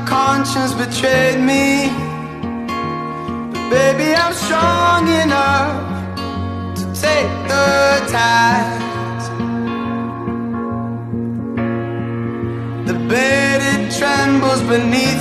conscience betrayed me, but baby, I'm strong enough to take the tide. The bed, it trembles beneath